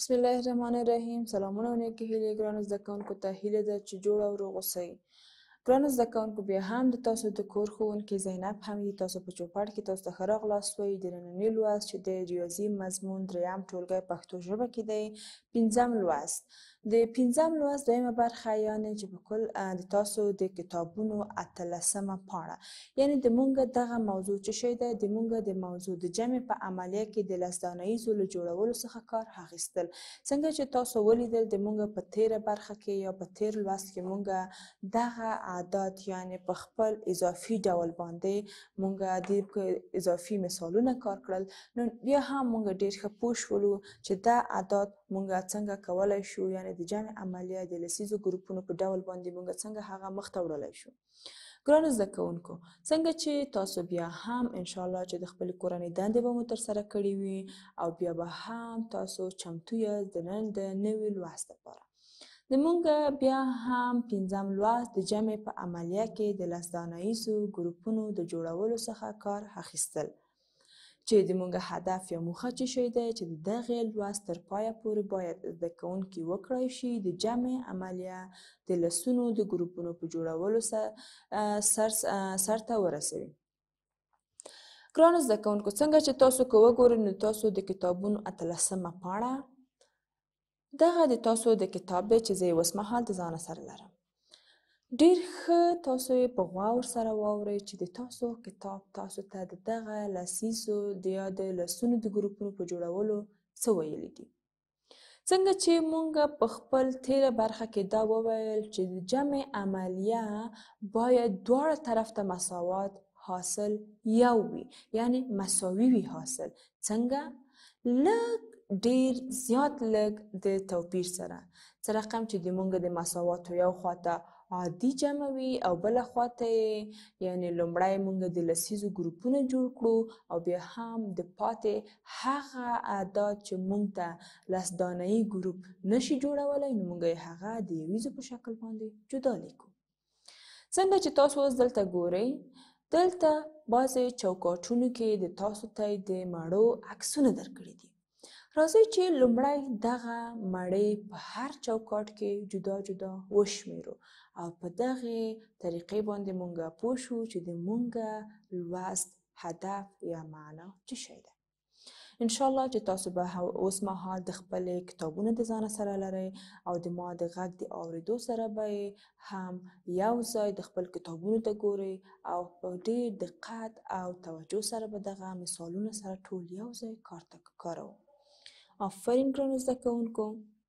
بسم الله الرحمن الرحیم. سلامونه او نیکې هیلې ګرانو زده کوونکو ته هیله ده چې جوړ او روغ اوسئ. ګرانو زده کوونکو، بیا هم د تاسو د کور ښوونکې زینب حمیدي تاسو په چوپړ کې تاسو ته ښه راغلاست وایي. د ننني لوست چې د ریاضي مضمون 3م ټولګی پښتو ژبه کې دی، 5م لوست. د 5م لوست دویمه برخه یعنې چې په کل د تاسو د کتابونو 18مه پاڼه، یعنې د مونږ دغه موضوع چې شی دی، د مونږ د موضوع د جمع په عملیه کې د لسدانهیزو له جوړولو څخه کار اخیستل. څنګه چې تاسو ولیدل د مونږ په تیره برخه کې یا په تیر لوست کې مونږ دغه اعداد یعنې په خپل اضافي ډول باندې مونږ د اضافي مثالونه کار کړل. نو بیا هم مونږ ډیر ښه پوه شولو چې دا اعداد مونږ څنګه کولی شو، یعنې د جمع عملیه د لسیزو ګروپونو په ډول باندې مونږ څنګه هغه مخته وړلی شو. ګرانو زده کوونکو، څنګه چې تاسو بیا هم انشاءالله چې د خپلې کورنۍ دندې به مو ترسره کړې وي او بیا به هم تاسو چمتو یاست د نن د نوي لوست لپاره. د مونږ بیا هم 5م لوست د جمع په عملیه کې د لسدانهیزو ګروپونو د جوړولو څخه کار اخیستل، چې د مونږ هدف یا موخه چې شی دی چې د دغې لوست تر پایه پورې باید زده کوونکي وکړای شي د جمع عملیه د لسونو د ګروپونو په جوړولو سرته ورسوي. ګرانو زده کوونکو، څنګه چې تاسو که وګورئ نو تاسو د کتابونو 18مه پاڼه دغه د تاسو د کتاب دی چې زه یې اوس مهال د ځانه سره لرم. ډیر ښه تاسو یې په غور سره واورئ چې د تاسو کتاب تاسو ته د دغه لسیزو یا د لسونو د ګروپونو په جوړولو څه ویلي دي. څنګه چې مونږ په خپل تیره برخه کې دا وویل چې د جمع عملیه باید دواړه طرف ته مساوات حاصل یو وي، یعنی مساوي وي حاصل. څنګه؟ لږ ډیر زیات لږ د توپیر سره. څه رقم چې د مونږ د مساواتو یو خواته عادي جمع وي او بله خواته یعنی لومړی مونږ د لسیزو ګروپونه جوړ کړو او بیا هم د پاتې هغه اعداد چې مونږ ته لسدانهیي ګروپ نشي جوړولی نو مونږ یې هغه د یویزو په شکل باندې جدا لیکو. څنګه چې تاسو اوس دلته ګورئ، دلته بعضې چوکاټونو کې د تاسو ته د مڼو عکسونه درکړي دي. راځئ چې لومړی دغه مڼې په هر چوکاټ کې جدا جدا وشمیرو او په دغې طریقې باندې مونږ پوه شو چې د مونږ لوست هدف یا معنا څه شی دی. انشاءالله چې تاسو به اوس مهال د خپلې کتابونه د ځانه سره لرئ او د ما د غږ د اورېدو سره به هم یو ځای د خپل کتابونو ته ګورئ او په ډېر دقت او توجه سره به دغه مثالونه سره ټول یو ځای کاروو. آفرین ګرانو زده کوونکو،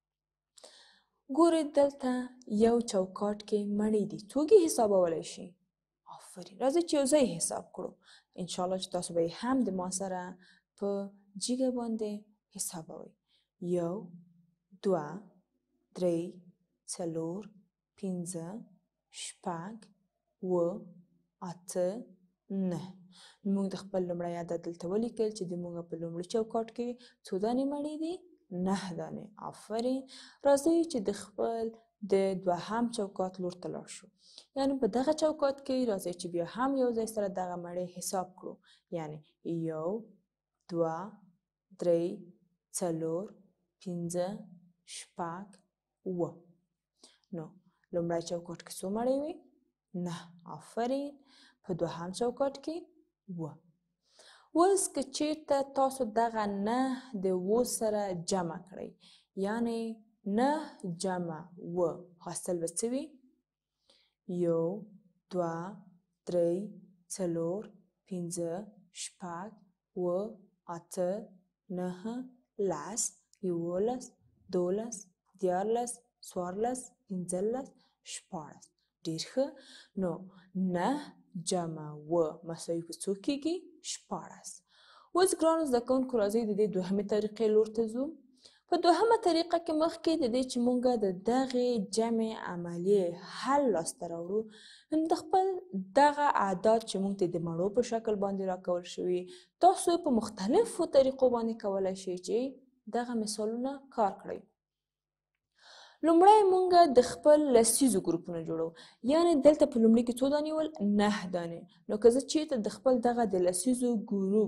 ګورئ دلته یو چوکاټ کې مڼې دي. څوک یې حسابولی شي؟ آفرین. راځئ چې یو ځای حساب کړو. انشاءالله چې تاسو به یې هم د ما سره په جیګه باندې حسابوئ. 1 2 3 4 5 6 7 8 9. موږ د خپل لومړی عدد دلته ولیکل چې د موږ په لومړي چوکاټ کې څو دانې مڼې دي؟ 9 دانې. آفرین. راځئ چې د خپل د دوهم چوکاټ لور ته لاړ شو. یعنې په دغه چوکاټ کې راځئ چې بیا هم یو ځای سره دغه مڼې حساب کړو. یعنې 1 2 3 4 5 6 7. نو لومړی چوکاټ کې څو مڼې وي؟ 9. آفرین. په دوهم چوکاټ کې 7. اوس که چیرته تاسو دغه 9 د 7 سره جمع کړئ، یعنې 9 جمع 7 حاصل به څه وي؟ 1 2 3 4 5 6 7 8 9 10 11 12 14 14 15 16. ډېر ښه. نو 9 جمع 7 مساوي په څو کېږي؟ 16. اوس ګرانو زده کوونکو، راځئ د دې دوهمې طریقې لور ته ځو. په دوهمه طریقه کې مخکې د دې چې مونږ د دغې جمع عملیې حل لاسته راوړو، د خپل دغه اعداد چې مونږ ته د مڼو په شکل باندې راکول شوي، تاسو په مختلفو طریقو باندې کولی شئ چې دغه مثالونه کار کړئ. لومړی مونږ د خپل لسیزو ګروپونه جوړو، یعنې دلته په لومړي کې څو دانې ول؟ 9 دانې. نو که زه چیرته د خپل دغه د لسیزو ګروپ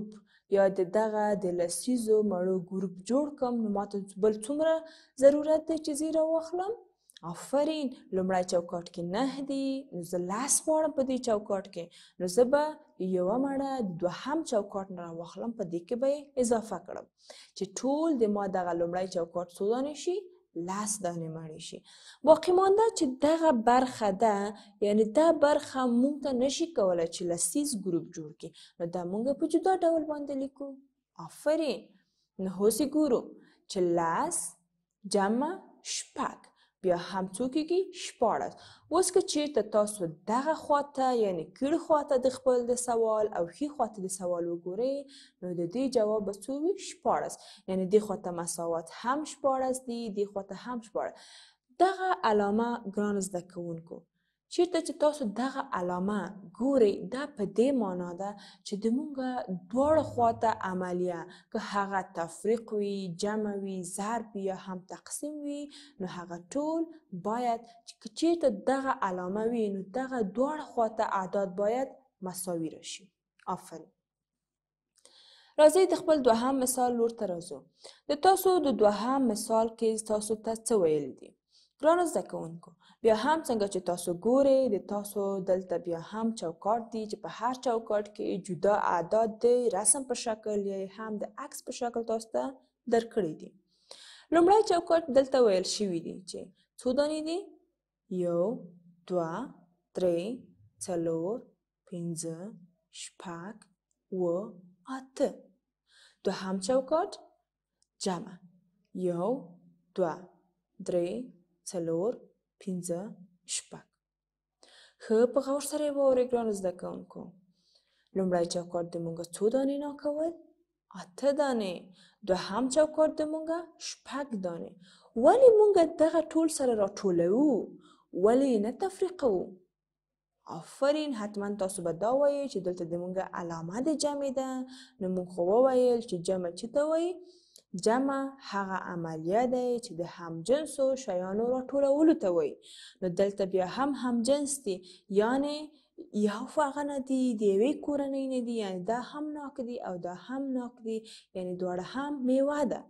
یا د دغه د لسیزو مړو ګروپ جوړ کړم نو ماته بل څومره ضرورت دی چې زه یې راواخلم؟ آفرین، لومړی چوکاټ کې 9 دي نو زه 10 غواړم په دې چوکاټ کې، نو زه به یوه مړه د دوهم چوکاټ نه راواخلم، په دې کې به یې اضافه کړم چې ټول د ما دغه لومړی چوکاټ څو دانې شي؟ 10 دانې مړې شي. باقي مانده چې دغه برخه ده، یعنی دا برخه مونږ ته نشي کولی چې لسیز ګروپ جوړ کړي، نو دا مونږ په جدا ډول باندې لیکو. آفرین، نو اوس ګورو چې 10 جمع شپږ بیا هم څو کېږي؟ 14. اوس که چیرته تاسو دغه خواته یعنی کیڼ خواته د خپل د سوال او ښي خواته د سوال وګورئ نو د دې جواب به څو وي؟ 14. یعنی دې خواته مساوات هم 14 دي، دې خواته هم 14. دغه علامه ګرانو زده کوونکو چیرته چې تاسو دغه علامه ګورئ دا په دې معنا ده چې د مونږه دواړه خواته عملیه که هغه تفریق وي، جمع وي، ضرب وي یا هم تقسیم وي نو هغه ټول باید چې چیرته دغه علامه وي نو دغه دواړه خواته اعداد باید مساوي راشي. آفرین. راځئ د خپل دوهم مثال لور ته راځو. د تاسو د دوهم مثال کې تاسو ته څه ویلي دي؟ ګرانو زده کوونکو بیا هم څنګه چې تاسو ګورئ د تاسو دلته بیا هم چوکاټ دي چې په هر چوکاټ کې جدا اعداد د رسم په شکل یا هم د عکس په شکل تاسو ته درکړي دي. لومړی چوکاټ دلته ویل شوي دي چې څو دانې دي؟ 1 2 3 4 5 6 7 8. دوهم چوکاټ جمع 1 2 3 4 5 6. ښه په غور سره یې واورئ ګرانو زده کوونکو. لومړی چوکاټ د مونږه څو دانې ناکول؟ 8 دانې. دوهم چوکاټ د مونږه 6 دانې. ولې مونږه دغه ټول سره راټولوو؟ ولې نه تفریقوو؟ آفرین، حتما تاسو به دا وایئ چې دلته د مونږه علامه د جمع ده نو مونږ خو وویل چې جمع څه ته وایي؟ جمع هغه عملیه دی چې د همجنسو شیانو راټولولو ته وایي. نو دلته بیا هم همجنس دي یعنی یو هغه نه دي د یوې کورنۍ نه دي، یعنی دا هم ناک دي او دا هم ناک دي، یعنی دواړه هم میوه ده.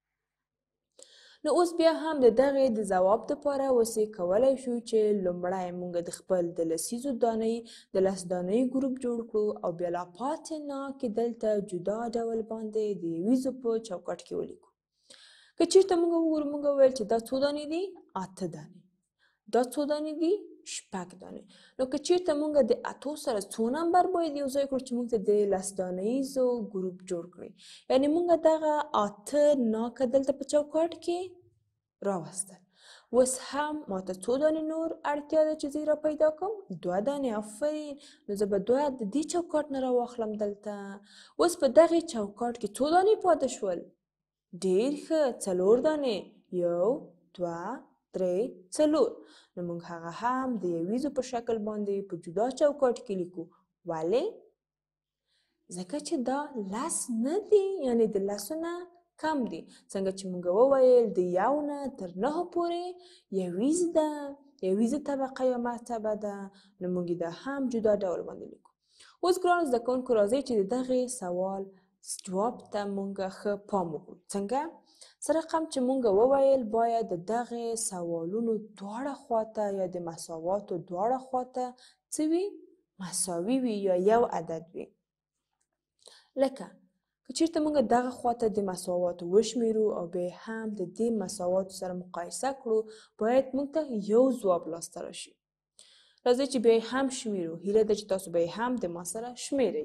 نو اوس بیا هم د دغې د ځواب دپاره اوس کولی شو چې لومړی مونږ د خپل د لسیزو دانۍ د 10 دانۍ ګروپ جوړ کړو او بیا لا پاتې ناکې دلته جدا ډول باندې د یویزو په چوکاټ کې ولیکو. که چیرته مونږ وګورو مونږ وویل چې دا څو دانې دي؟ 8 دانې. دا څو دانې دي؟ 6 دانې. نو که چیرته مونږ د 8 سره څو نمبر باید یو ځای کړو چې مونږ ته د 10 دانیزو ګروپ جوړ کړي؟ یعنی مونږ دغه 8 ناکه دلته په چوکاټ کې راوستل. اوس هم ماته څو دانې نور اړتیا ده چې زه را پیدا کړم؟ 2 دانې. آفرین، نو زه به 2 د دې چوکاټ نه راواخلم دلته. اوس په دغې چوکاټ کې څو دانې پاتې شول؟ ډېر ښه، 4 دانې. 1 2 3 4. نو موږ هغه هم د یویزو په شکل باندې په جدا چوکاټ کې لیکو. ولې؟ ځکه چې دا 10 نه دي، یعنی د 10 نه کم دي. څنګه چې موږ وویل د 1 نه تر 9 پورې یویز ده، یویزه طبقه یا مرتبه ده، نو موږ دا هم جدا ډول باندې لیکو. اوس ګرانو زده کوونکو راځئ چې د دغې سوال جواب ته موږ ښه پام وکړو. څنګه؟ څه رقم چې موږ وویل باید د دغې سوالونو دواړه خواته یا د مساواتو دواړه خواته څه وي؟ مساوي وي یا یو عدد وي. لکه که چیرته موږ دغه خواته د مساواتو وشمیرو او بیا هم د دې مساواتو سره مقایسه کړو باید موږ ته یو ځواب لاسته راشي. راځئ چې بیا هم شمیرو. هیله ده چې تاسو بیا هم د ما سره شمیرئ.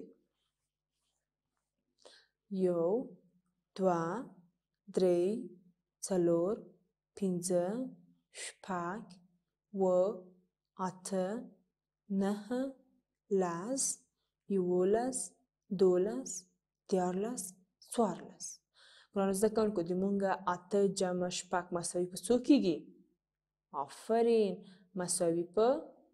1 2 3 4 5 6 7 8 9 10 11 12 13 14. ګرانو زده کوونکو د مونږه 8 جمع 6 مساوي په څو کېږي؟ آفرین، مساوي په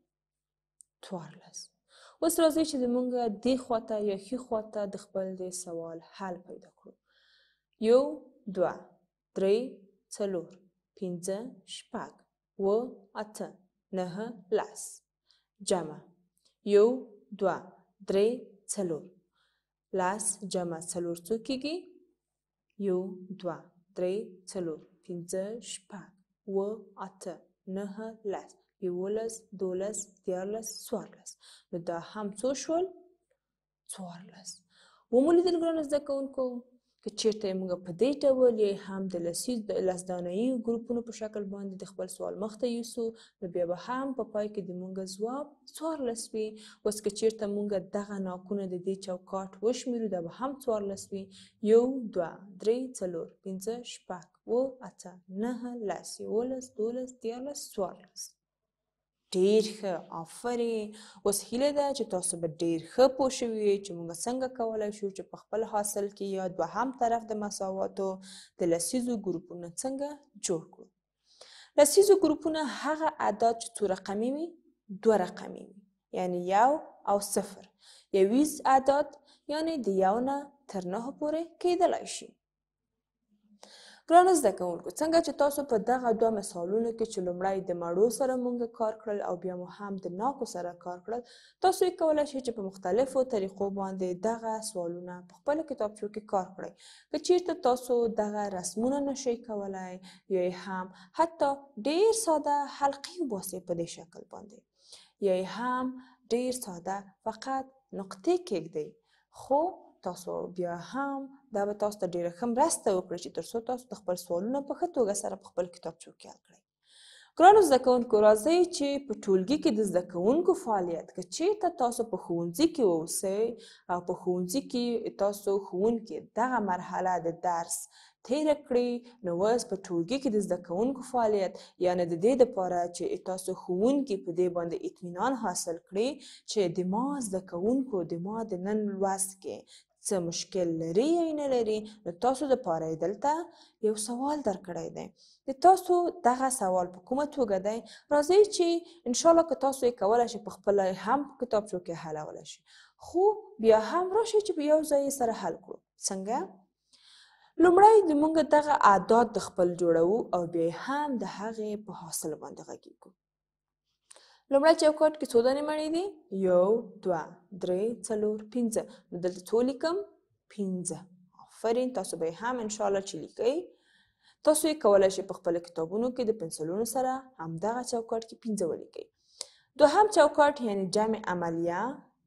14. اوس راځئ چې زمونږه دې خواته یا ښي خواته د خپل د سوال حل پیدا کړو. 1 2 3 4 5 6 7 8 9 10 جمع 1 2 3 4. لس جمع څلور څو کېږي؟ 1 2 3 4 5 6 7 8 9 10 11 12 13 14 نو دا هم څو شول؟ 14 ومولیدل ګرانو زده کوونکو که چیرته موږ په دې ډول یې هم د لس دانایي ګروپونو په شکل باندې د خپل سوال مخته یوسو نو بیا به هم په پای کې د موږ ځواب 14 وي. اوس که چیرته موږ دغه ناکونه د دې چوکاټ وشمیرو دا به هم 14 وي. 1 2 3 4 5 6 7 8 9 10 11 12 13 14 ډیر ښه آفرین. اوس هیله ده چې تاسو به ډیر ښه پوه شوي یئ چې موږ څنګه کولی شو چې په خپل حاصل کې یا دوهم طرف د مساواتو د لسیزو ګروپونه څنګه جوړ کړو. لسیزو ګروپونه هغه اعداد چې څو رقمي وي 2 رقمي وي یعنی 1 او 0. یویز اعداد یعنی د 1 نه تر 9 پورې کیدلی شي. ګرانو زده کوونکو څنګه چې تاسو په دغه دوه مثالونو کې چې لومړی د مړو سره مونږ کار کړل او بیا مو هم د ناکو سره کار کړل تاسو یې کولی شئ چې په مختلفو طریقو باندې دغه سوالونه په خپله کتابچو کې کار کړئ. که چیرته تاسو دغه رسمونه نشئ کولی یا هم حتی ډیر ساده حلقې وباسئ په دې شکل باندې یا هم ډیر ساده فقط نقطې کېږدئ خو تاسو بیا هم دا به تاسو ته ډیره ښه مرسته وکړي چې ترڅو تاسو د خپل سوالونه په ښه توګه سره په خپل کتابچو کې حل کړئ. ګرانو زده کوونکو راځئ چې په ټولګي کې د زده کوونکو فعالیت که چیرته تاسو په ښوونځي کې واوسئ او په ښوونځي کې تاسو ښوونکي دغه مرحله د درس تیره کړي نو اوس په ټولګي کې د زده کوونکو فعالیت یعنې د دې دپاره چې تاسو ښوونکي په دې باندې اطمینان حاصل کړي چې د ما زده کوونکو د ما د نن لوست کې څه مشکل لري یا نه لري نو تاسو دپاره یې دلته یو سوال درکړی دی. د تاسو دغه سوال په کومه توګه دی راځئ چې انشاءالله که تاسو یې کولی شئ په خپله هم په کتابچو کې حلولی شئ خو بیا هم راشئ چې په یو ځای یې سره حل کړو. څنګه؟ لومړی د موږ دغه اعداد د خپل جوړوو او بیا هم د هغې په حاصل باندې غږیږو. لومړی چوکاټ کې څو دانې مڼې دي؟ 1 2 3 4 5 نو دلته څو لیکم؟ 15. آفرین تاسو به هم انشاءالله چې لیکئ تاسو یې کولی شئ په خپلو کتابونو کې د پنسلونو سره همدغه چوکاټ کې 15 ولیکئ. دوهم چوکاټ یعنی جمع عملیه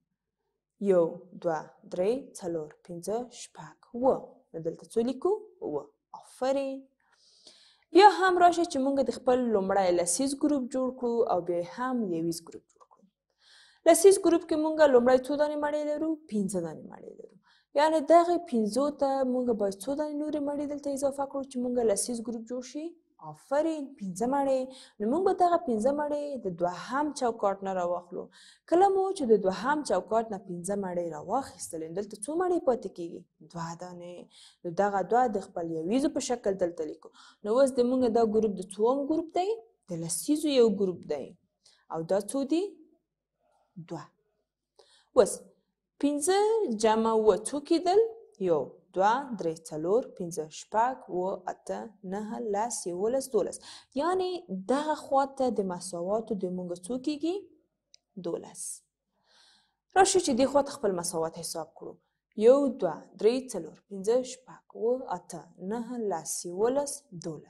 1 2 3 4 5 6 7 نو دلته څو لیکو؟ 7. آفرین. بیا هم راشه چې موږ د خپل لومړی لسیز ګروپ جوړ کړو او بیا هم یویز ګروپ جوړ کړو. لسیز ګروپ کې موږ لومړی څو دانې مڼې لرو؟ 15 دانې مڼې لرو. یعنې دغې 15 ته موږ باید څو دانې نورې مڼې دلته اضافه کړو چې موږ لسیز ګروپ جوړ شي؟ آفرین 15 مڼې. نو موږ به دغه 15 مڼې د دوهم چوکاټ نه راواخلو. کله مو چې د دوهم چوکاټ نه 15 مڼې راواخیستلې دلته څو مڼې پاتې کېږي؟ 2 دانې. نو دغه 2 د خپل یویزو په شکل دلته لیکو. نو اوس د موږ دا ګروپ د څوم ګروپ دی؟ د لسیزو یو ګروپ دی او دا څو دي؟ 2. اوس 15 جمع 7 څو کېدل؟ 1 2 3 4 5 6 7 8 9 10 11 12 یعنې دغه خواته د مساواتو د موږ څو کېږي؟ 12. راشئ چې دې خواته خپل مساوات حساب کړو. 1 2 3 4 5 6 7 8 9 10 11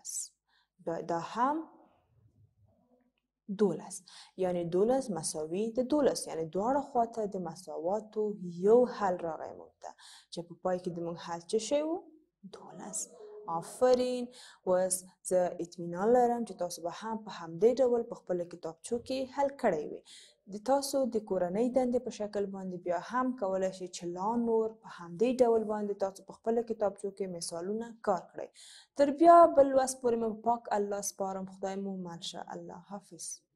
12 دا هم 12 یعنی 12 مساوي د 12 یعنی دواړه خواته د مساواتو یو حل راغی موږ ته چې په پای کې د موږ حل څه شی و؟ 12. آفرین. اوس زه اطمینان لرم چې تاسو به هم په همدې ډول په خپلو کتابچو کې حل کړی وي. د تاسو د کورنۍ دندې په شکل باندې بیا هم کولی شئ چې لا نور په همدې ډول باندې تاسو په خپلو کتابچو کې مثالونه کار کړئ. تر بیا بل لوست پورې مې په پاک الله سپارم. خدای مو مل شه. الله حافظ.